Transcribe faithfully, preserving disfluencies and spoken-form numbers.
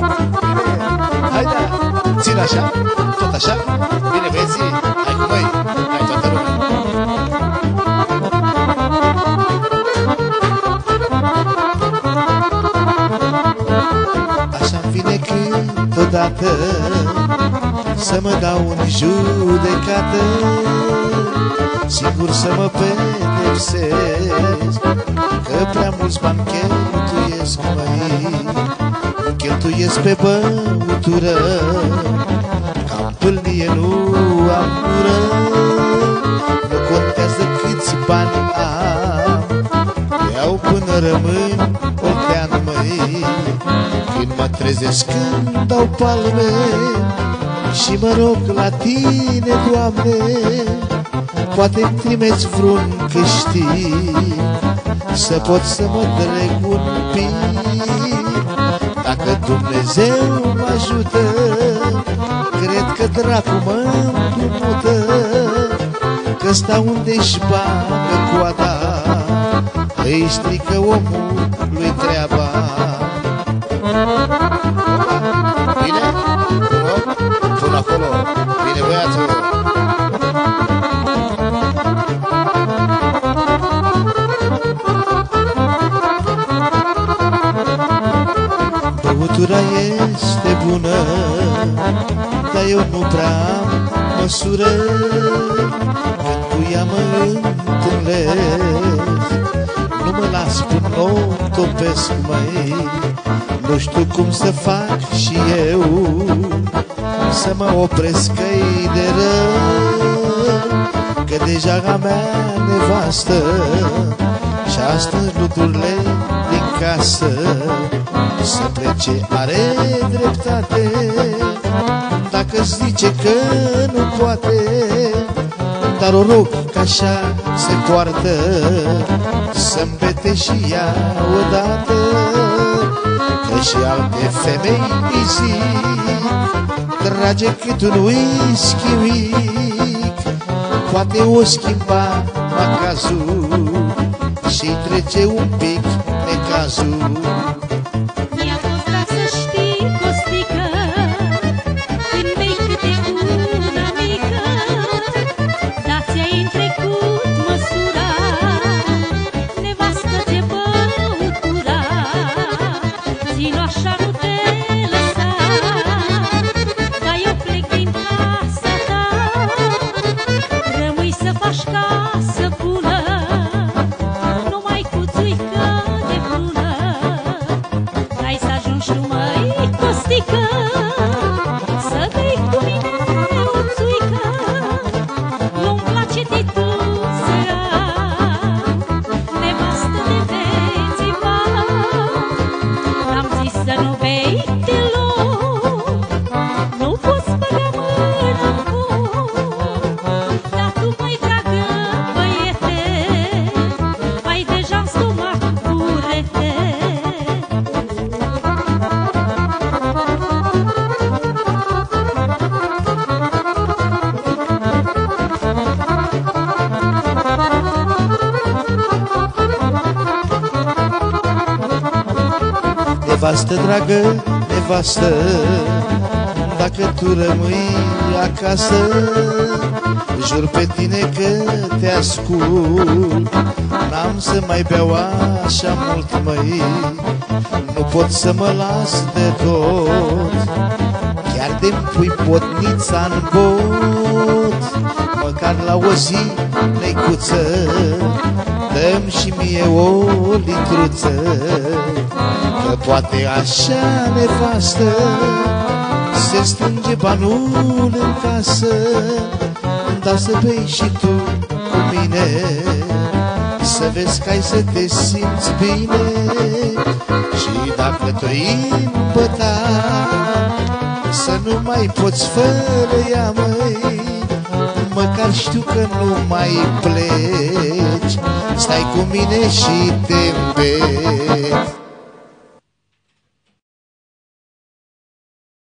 Hai da, țin așa, tot așa. Bine băieții, hai cu noi, hai toată lumea. Așa-mi vine câteodată să mă dau în judecată, sigur să mă pedepsesc, că prea mulți bani cheltuiesc, măi, cheltuiesc pe băutură, că-am pâlnie, nu am gură. Nu contează câți bani am, iau până rămân oltean, măi, când mă trezesc când dau palme și mă rog la tine, Doamne, poate-mi trimeți vreun câștig să pot să mă dreg un pic. Dacă Dumnezeu mă ajută, cred că dracu mă împrumută, că stau unde-și bagă coada, îi strică omului treaba. Bine? Până acolo. Bine, băiatul. Băutura este bună, dar eu nu prea am măsură, când cu ea mă întâlnesc, nu mă las până o topesc, măi. Nu știu cum să fac și eu să mă opresc că-i de rău, că deja a mea nevastă și astăzi lucrurile din casă să plece, are dreptate. Dacă zice că nu poate, dar o rog că așa se poartă, să-mi bete și ea odată, că și alte femei îi zic, trage cât un whisky mic, poate o schimba macazul și trece un pic necazul. Nevastă dragă, nevastă, dacă tu rămâi acasă, jur pe tine că te ascult, n-am să mai beau așa mult, măi, nu pot să mă las de tot, chiar de-mi pui potnița în bot, măcar la o zi, necuță, dă-mi și mie o litruță, că poate așa, nevastă, se strânge banul în casă, îmi dau să bei și tu cu mine, să vezi că ai să te simți bine. Și dacă te-ai îmbătat, să nu mai poți fără ea, măi, măcar știu că nu mai pleci, stai cu mine și te îmbeci.